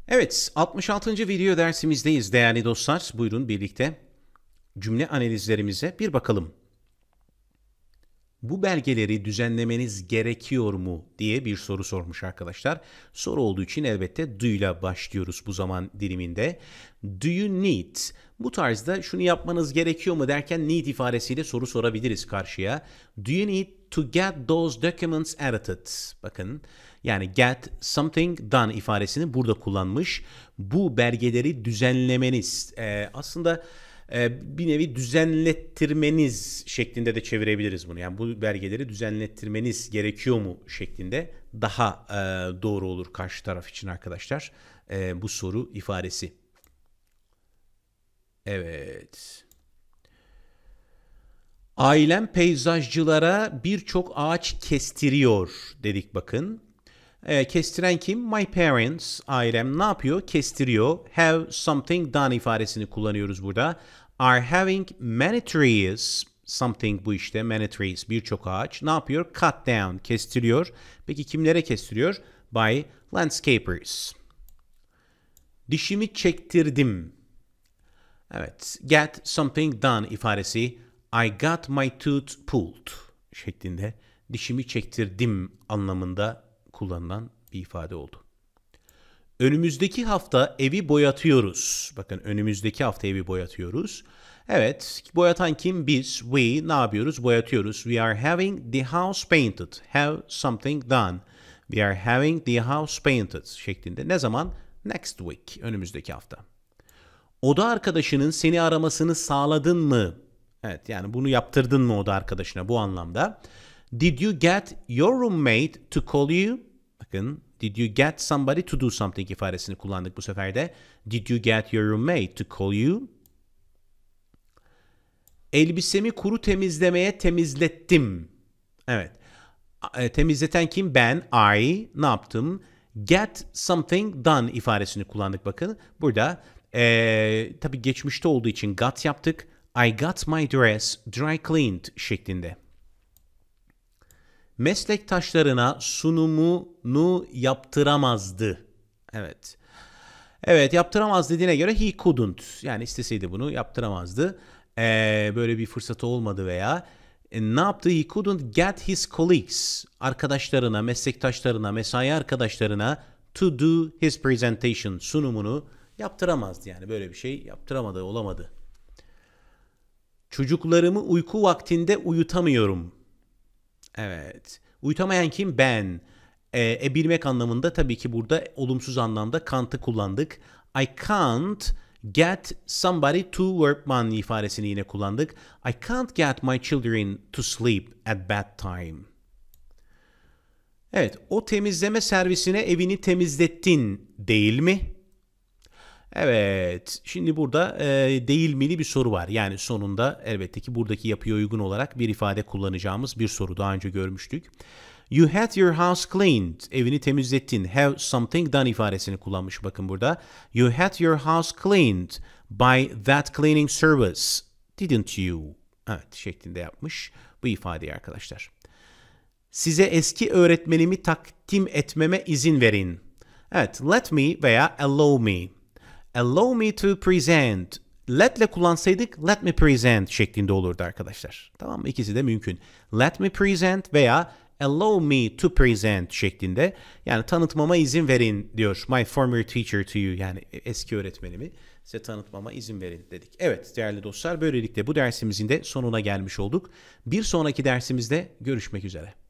Evet, 66. video dersimizdeyiz değerli dostlar. Buyurun birlikte cümle analizlerimize bir bakalım. Bu belgeleri düzenlemeniz gerekiyor mu diye bir soru sormuş arkadaşlar. Soru olduğu için elbette do ile başlıyoruz bu zaman diliminde. Do you need? Bu tarzda şunu yapmanız gerekiyor mu derken need ifadesiyle soru sorabiliriz karşıya. Do you need to get those documents edited? Bakın yani get something done ifadesini burada kullanmış. Bu belgeleri düzenlemeniz aslında bir nevi düzenlettirmeniz şeklinde de çevirebiliriz bunu. Yani bu belgeleri düzenlettirmeniz gerekiyor mu şeklinde daha doğru olur karşı taraf için arkadaşlar bu soru ifadesi. Evet. Ailem peyzajcılara birçok ağaç kestiriyor dedik bakın. Kestiren kim? My parents, ailem ne yapıyor? Kestiriyor. Have something done ifadesini kullanıyoruz burada. Are having many trees, something bu işte, many trees, birçok ağaç. Ne yapıyor? Cut down, kestiriyor. Peki kimlere kestiriyor? By landscapers. Dişimi çektirdim. Evet, get something done ifadesi I got my tooth pulled şeklinde dişimi çektirdim anlamında kullanılan bir ifade oldu. Önümüzdeki hafta evi boyatıyoruz. Bakın önümüzdeki hafta evi boyatıyoruz. Evet, boyatan kim? Biz, we ne yapıyoruz? Boyatıyoruz. We are having the house painted. Have something done. We are having the house painted şeklinde. Ne zaman? Next week, önümüzdeki hafta. Oda arkadaşının seni aramasını sağladın mı? Evet, yani bunu yaptırdın mı oda arkadaşına bu anlamda. Did you get your roommate to call you? Bakın, did you get somebody to do something ifadesini kullandık bu sefer de. Did you get your roommate to call you? Elbisemi kuru temizlemeye temizlettim. Evet. Temizleten kim? Ben, I. Ne yaptım? Get something done ifadesini kullandık bakın. Burada tabii geçmişte olduğu için got yaptık. I got my dress dry cleaned şeklinde. Meslektaşlarına sunumunu yaptıramazdı. Evet. Evet, yaptıramaz dediğine göre he couldn't. Yani isteseydi bunu yaptıramazdı. Böyle bir fırsatı olmadı veya ne yaptı? He couldn't get his colleagues. Arkadaşlarına, meslektaşlarına, mesai arkadaşlarına to do his presentation. Sunumunu yaptıramazdı. Yani böyle bir şey yaptıramadı, olamadı. Çocuklarımı uyku vaktinde uyutamıyorum. Evet. Uyutamayan kim? Ben. Bilmek anlamında tabii ki burada olumsuz anlamda can't'ı kullandık. I can't get somebody to work man ifadesini yine kullandık. I can't get my children to sleep at bedtime. Evet, o temizleme servisine evini temizlettin değil mi? Evet, şimdi burada değil mili bir soru var. Yani sonunda elbette ki buradaki yapıya uygun olarak bir ifade kullanacağımız bir soru daha önce görmüştük. You had your house cleaned. Evini temizlettin. Have something done ifadesini kullanmış bakın burada. You had your house cleaned by that cleaning service. Didn't you? Evet, şeklinde yapmış bu ifadeyi arkadaşlar. Size eski öğretmenimi takdim etmeme izin verin. Evet, let me veya allow me. Allow me to present. Let'le kullansaydık let me present şeklinde olurdu arkadaşlar. Tamam mı? İkisi de mümkün. Let me present veya allow me to present şeklinde. Yani tanıtmama izin verin diyor. My former teacher to you. Yani eski öğretmenimi size tanıtmama izin verin dedik. Evet değerli dostlar, böylelikle bu dersimizin de sonuna gelmiş olduk. Bir sonraki dersimizde görüşmek üzere.